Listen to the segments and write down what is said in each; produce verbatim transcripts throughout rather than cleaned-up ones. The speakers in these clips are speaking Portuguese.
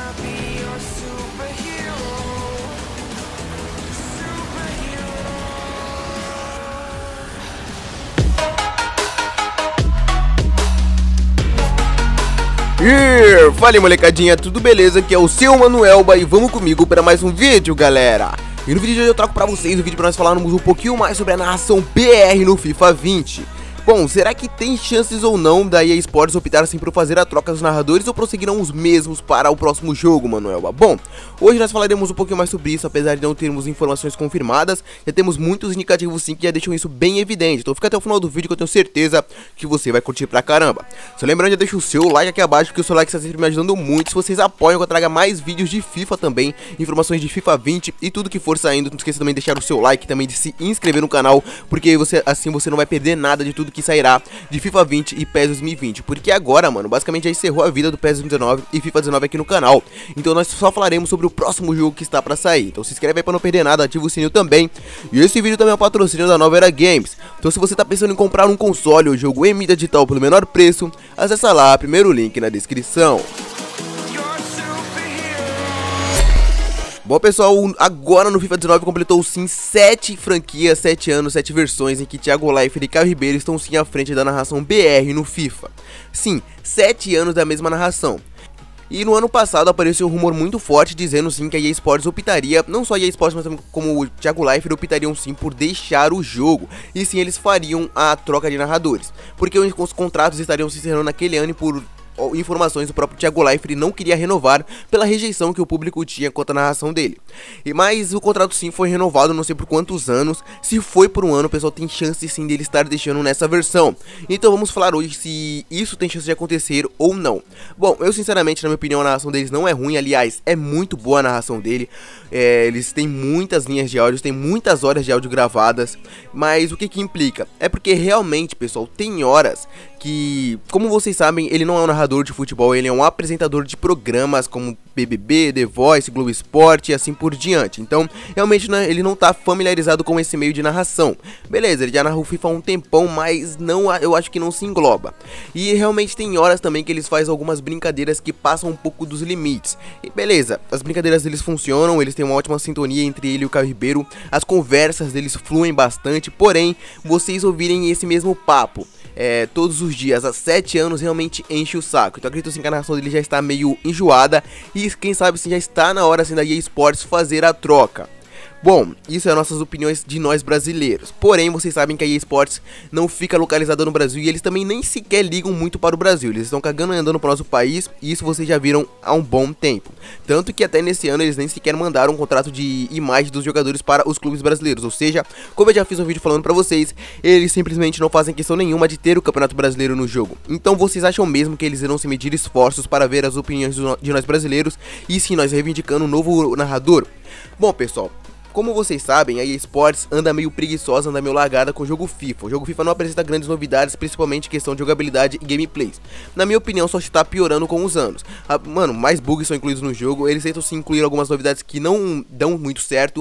E fala molecadinha, tudo beleza? Aqui é o seu Manuelba e vamos comigo para mais um vídeo, galera. E no vídeo de hoje eu trago pra vocês o vídeo para nós falarmos um pouquinho mais sobre a narração B R no FIFA vinte. Bom, será que tem chances ou não da E A Sports optar assim por fazer a troca dos narradores ou prosseguirão os mesmos para o próximo jogo, Manuelba? Bom, hoje nós falaremos um pouquinho mais sobre isso, apesar de não termos informações confirmadas, já temos muitos indicativos sim que já deixam isso bem evidente, então fica até o final do vídeo que eu tenho certeza que você vai curtir pra caramba. Só lembrando, já deixa o seu like aqui abaixo, porque o seu like está sempre me ajudando muito. Se vocês apoiam que eu traga mais vídeos de FIFA também, informações de FIFA vinte e tudo que for saindo, não esqueça também de deixar o seu like, também de se inscrever no canal, porque você, assim você não vai perder nada de tudo que sairá de FIFA vinte e PES dois mil e vinte, porque agora, mano, basicamente já encerrou a vida do PES dezenove e FIFA dezenove aqui no canal, então nós só falaremos sobre o próximo jogo que está pra sair. Então se inscreve aí pra não perder nada, ativa o sininho também, e esse vídeo também é um patrocínio da Nova Era Games, então se você tá pensando em comprar um console ou jogo em mídia digital pelo menor preço, acessa lá, primeiro link na descrição. Bom pessoal, agora no FIFA dezenove completou sim sete franquias, sete anos, sete versões em que Thiago Leifert e Caio Ribeiro estão sim à frente da narração B R no FIFA. Sim, sete anos da mesma narração. E no ano passado apareceu um rumor muito forte dizendo sim que a E A Sports optaria, não só a E A Sports, mas também como o Thiago Leifert optariam sim por deixar o jogo. E sim, eles fariam a troca de narradores, porque os contratos estariam se encerrando naquele ano e por informações, o próprio Thiago Leifert não queria renovar pela rejeição que o público tinha quanto à narração dele. E mas o contrato sim foi renovado, não sei por quantos anos. Se foi por um ano, o pessoal tem chance sim dele estar deixando nessa versão. Então vamos falar hoje se isso tem chance de acontecer ou não. Bom, eu sinceramente, na minha opinião, a narração deles não é ruim. Aliás, é muito boa a narração dele. É, eles têm muitas linhas de áudio, tem muitas horas de áudio gravadas. Mas o que que implica? É porque realmente, pessoal, tem horas que, como vocês sabem, ele não é um narrador de futebol, ele é um apresentador de programas como B B B, The Voice, Globo Esporte e assim por diante. Então, realmente, né, ele não tá familiarizado com esse meio de narração. Beleza, ele já narrou FIFA há um tempão, mas não, eu acho que não se engloba. E realmente tem horas também que eles fazem algumas brincadeiras que passam um pouco dos limites. E beleza, as brincadeiras deles funcionam, eles têm uma ótima sintonia entre ele e o Caio Ribeiro, as conversas deles fluem bastante, porém, vocês ouvirem esse mesmo papo É, todos os dias, há sete anos, realmente enche o saco. Então acredito assim que a narração dele já está meio enjoada. E quem sabe assim, já está na hora assim, da E A Sports fazer a troca. Bom, isso é nossas opiniões de nós brasileiros. Porém, vocês sabem que a E A Sports não fica localizada no Brasil e eles também nem sequer ligam muito para o Brasil. Eles estão cagando e andando para o nosso país e isso vocês já viram há um bom tempo. Tanto que até nesse ano eles nem sequer mandaram um contrato de imagem dos jogadores para os clubes brasileiros. Ou seja, como eu já fiz um vídeo falando para vocês, eles simplesmente não fazem questão nenhuma de ter o Campeonato Brasileiro no jogo. Então vocês acham mesmo que eles irão se medir esforços para ver as opiniões de nós brasileiros e sim nós reivindicando um novo narrador? Bom pessoal, como vocês sabem, a E A Sports anda meio preguiçosa, anda meio largada com o jogo FIFA. O jogo FIFA não apresenta grandes novidades, principalmente em questão de jogabilidade e gameplays. Na minha opinião, só está piorando com os anos. Ah, mano, mais bugs são incluídos no jogo, eles tentam sim incluir algumas novidades que não dão muito certo,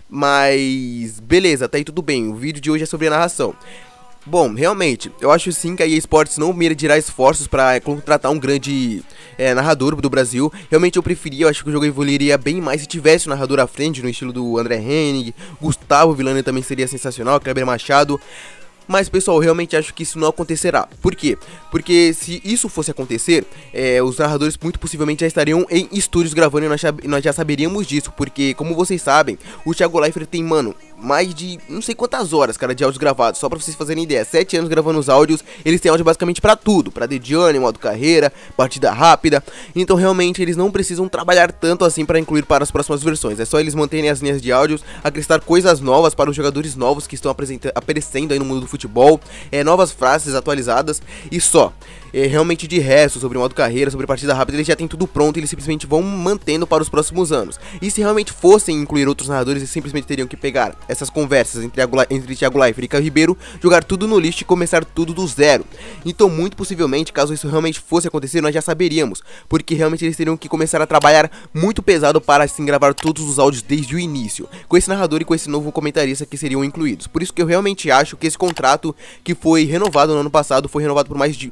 mas beleza, tá aí tudo bem. O vídeo de hoje é sobre a narração. Bom, realmente, eu acho sim que a E A Sports não medirá esforços para contratar um grande é, narrador do Brasil. Realmente eu preferia, eu acho que o jogo evoluiria bem mais se tivesse um narrador à frente, no estilo do André Henning, Gustavo Villani também seria sensacional, Kleber Machado. Mas pessoal, realmente acho que isso não acontecerá. Por quê? Porque se isso fosse acontecer, é, os narradores muito possivelmente já estariam em estúdios gravando e nós, nós já saberíamos disso. Porque, como vocês sabem, o Thiago Leifert tem, mano, mais de não sei quantas horas, cara, de áudios gravados. Só pra vocês fazerem ideia, sete anos gravando os áudios, eles têm áudio basicamente pra tudo. Pra The Journey, modo carreira, partida rápida. Então realmente eles não precisam trabalhar tanto assim pra incluir para as próximas versões. É só eles manterem as linhas de áudios, acrescentar coisas novas para os jogadores novos que estão aparecendo aí no mundo do futebol, é, novas frases atualizadas e só. É, realmente de resto, sobre modo carreira, sobre partida rápida, eles já têm tudo pronto e eles simplesmente vão mantendo para os próximos anos. E se realmente fossem incluir outros narradores, eles simplesmente teriam que pegar essas conversas entre, entre Thiago Leifert e Caio Ribeiro, jogar tudo no lixo e começar tudo do zero. Então muito possivelmente, caso isso realmente fosse acontecer, nós já saberíamos, porque realmente eles teriam que começar a trabalhar muito pesado para assim gravar todos os áudios desde o início, com esse narrador e com esse novo comentarista que seriam incluídos. Por isso que eu realmente acho que esse contrato que foi renovado no ano passado, foi renovado por mais de, por mais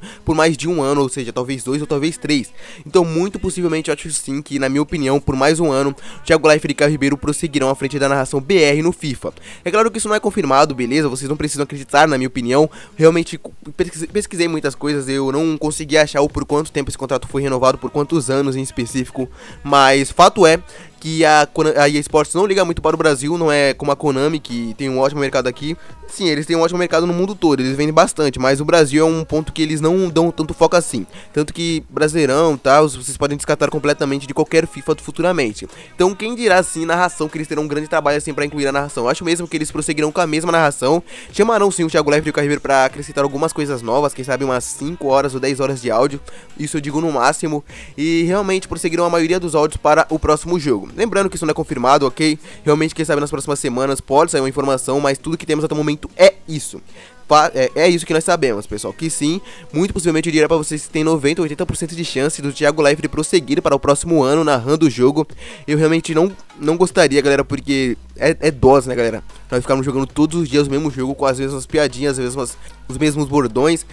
mais de um ano, ou seja, talvez dois ou talvez três. Então muito possivelmente eu acho sim que, na minha opinião, por mais um ano, Thiago Leifert e Caio Ribeiro prosseguirão à frente da narração B R no FIFA. É claro que isso não é confirmado, beleza? Vocês não precisam acreditar, na minha opinião. Realmente pesquisei muitas coisas, eu não consegui achar o por quanto tempo esse contrato foi renovado, por quantos anos em específico, mas fato é que a, a E A Sports não liga muito para o Brasil, não é como a Konami, que tem um ótimo mercado aqui. Sim, eles têm um ótimo mercado no mundo todo, eles vendem bastante, mas o Brasil é um ponto que eles não dão tanto foco assim. Tanto que Brasileirão e tal, vocês podem descartar completamente de qualquer FIFA futuramente. Então quem dirá assim narração, que eles terão um grande trabalho assim para incluir a narração. Eu acho mesmo que eles prosseguirão com a mesma narração. Chamarão sim o Thiago Leifert e o Caio Ribeiro para acrescentar algumas coisas novas, quem sabe umas cinco horas ou dez horas de áudio, isso eu digo no máximo. E realmente prosseguirão a maioria dos áudios para o próximo jogo. Lembrando que isso não é confirmado, ok? Realmente, quem sabe nas próximas semanas pode sair uma informação, mas tudo que temos até o momento é isso. É, é isso que nós sabemos, pessoal, que sim, muito possivelmente eu diria pra vocês que tem noventa ou oitenta por cento de chance do Thiago Leifert prosseguir para o próximo ano narrando o jogo. Eu realmente não, não gostaria, galera, porque é, é dose, né, galera? Nós ficarmos jogando todos os dias o mesmo jogo com as mesmas piadinhas, as mesmas, os mesmos bordões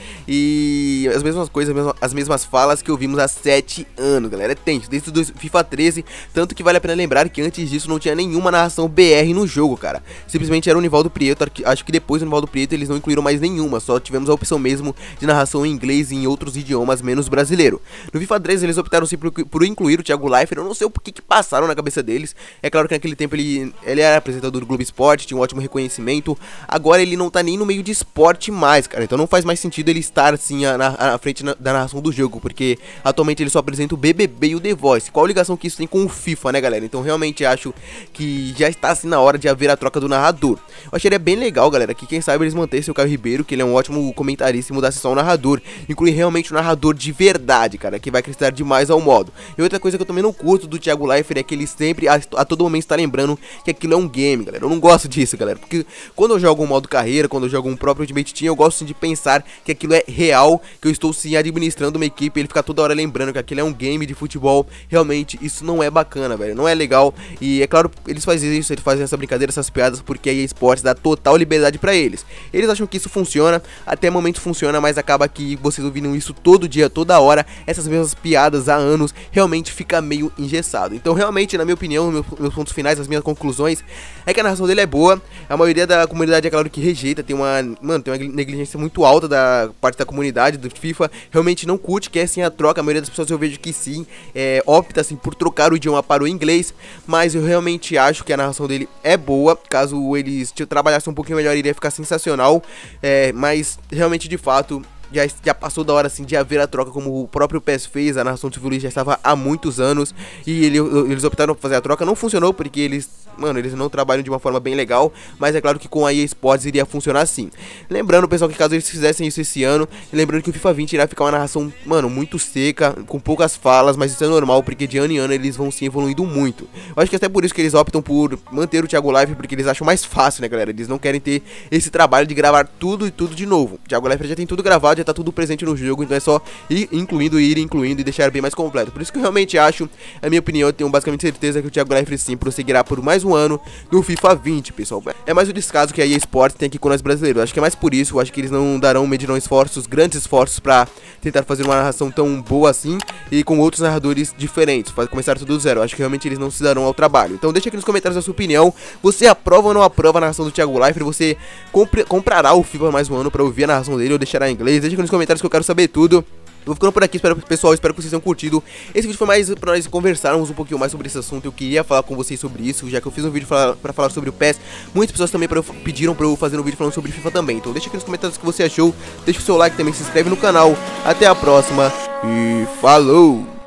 e as mesmas coisas, as mesmas, as mesmas falas que ouvimos há sete anos, galera. É tenso, desde o FIFA treze, tanto que vale a pena lembrar que antes disso não tinha nenhuma narração B R no jogo, cara. Simplesmente era o Nivaldo Prieto, acho que depois do Nivaldo Prieto eles não incluíram mais nenhuma, só tivemos a opção mesmo de narração em inglês e em outros idiomas menos brasileiro. No FIFA treze eles optaram sim por, por incluir o Thiago Leifert, eu não sei o que que passaram na cabeça deles. É claro que naquele tempo ele, ele era apresentador do Globo Esporte, tinha um ótimo reconhecimento, agora ele não tá nem no meio de esporte mais, cara, então não faz mais sentido ele estar assim à, à frente na, da narração do jogo, porque atualmente ele só apresenta o B B B e o The Voice. Qual a ligação que isso tem com o FIFA, né, galera? Então realmente acho que já está assim na hora de haver a troca do narrador. Eu acharia bem legal, galera, que quem sabe eles mantessem o Caio Ribeiro, que ele é um ótimo comentarista, e mudasse só o narrador, incluir realmente o narrador de verdade, cara, que vai acrescentar demais ao modo. E outra coisa que eu também não curto do Thiago Leifert é que ele sempre, a, a todo momento está lembrando que aquilo é um game, galera. Eu não gosto disso, galera, porque quando eu jogo um modo carreira, quando eu jogo um próprio Ultimate Team, eu gosto sim de pensar que aquilo é real, que eu estou sim administrando uma equipe, ele fica toda hora lembrando que aquilo é um game de futebol. Realmente isso não é bacana, velho, não é legal. E é claro, eles fazem isso, eles fazem essa brincadeira, essas piadas, porque a E A Sports dá total liberdade pra eles. Eles acham que isso funciona, até o momento funciona, mas acaba que vocês ouvindo isso todo dia, toda hora, essas mesmas piadas há anos, realmente fica meio engessado. Então realmente, na minha opinião, meus, meus pontos finais, as minhas conclusões, é que a narração dele é boa. A maioria da comunidade, é claro, que rejeita, tem uma, mano, tem uma negligência muito alta da parte da comunidade do FIFA, realmente não curte, quer sim a troca. A maioria das pessoas eu vejo que sim, é, opta assim por trocar o idioma para o inglês, mas eu realmente acho que a narração dele é boa. Caso eles trabalhassem um pouquinho melhor, iria ficar sensacional, é, mas realmente, de fato, Já, já passou da hora assim de haver a troca, como o próprio P E S fez. A narração do Silvio Luiz já estava há muitos anos e ele, eles optaram por fazer a troca. Não funcionou porque eles, mano, eles não trabalham de uma forma bem legal, mas é claro que com a E A Sports iria funcionar sim. Lembrando, pessoal, que caso eles fizessem isso esse ano, lembrando que o FIFA vinte irá ficar uma narração, mano, muito seca, com poucas falas, mas isso é normal, porque de ano em ano eles vão sim evoluindo muito. Eu acho que até por isso que eles optam por manter o Thiago Leifert, porque eles acham mais fácil, né, galera? Eles não querem ter esse trabalho de gravar tudo e tudo de novo. O Thiago Leifert já tem tudo gravado, já tá tudo presente no jogo, então é só ir incluindo, ir incluindo e deixar bem mais completo. Por isso que eu realmente acho, a minha opinião, eu tenho basicamente certeza que o Thiago Leifert sim prosseguirá por mais um ano no FIFA vinte, pessoal. É mais o descaso que a E A Sports tem aqui com nós brasileiros. Acho que é mais por isso, eu acho que eles não darão, medirão esforços, grandes esforços pra tentar fazer uma narração tão boa assim e com outros narradores diferentes, para começar tudo do zero. Eu acho que realmente eles não se darão ao trabalho. Então deixa aqui nos comentários a sua opinião. Você aprova ou não aprova a narração do Thiago Leifert? Você comprará o FIFA mais um ano pra ouvir a narração dele ou deixará em inglês? Deixa aqui nos comentários que eu quero saber tudo. Vou ficando por aqui, espero, pessoal, espero que vocês tenham curtido. Esse vídeo foi mais pra nós conversarmos um pouquinho mais sobre esse assunto. Eu queria falar com vocês sobre isso, já que eu fiz um vídeo pra, pra falar sobre o P E S. Muitas pessoas também pra, pediram pra eu fazer um vídeo falando sobre FIFA também. Então deixa aqui nos comentários o que você achou. Deixa o seu like também, se inscreve no canal. Até a próxima e falou!